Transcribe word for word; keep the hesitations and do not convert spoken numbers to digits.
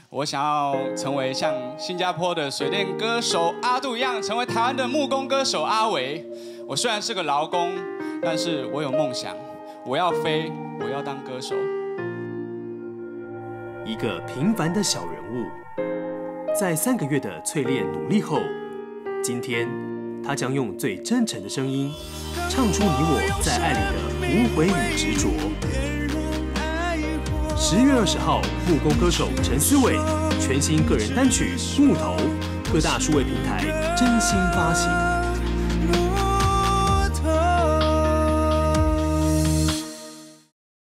我想要成为像新加坡的水电歌手阿杜一样，成为台湾的木工歌手阿维。我虽然是个劳工，但是我有梦想，我要飞，我要当歌手。 一个平凡的小人物，在三个月的淬炼努力后，今天他将用最真诚的声音，唱出你我在爱里的无悔与执着。十月二十号，木工歌手陈思伟全新个人单曲《木头》，各大数位平台真心发行。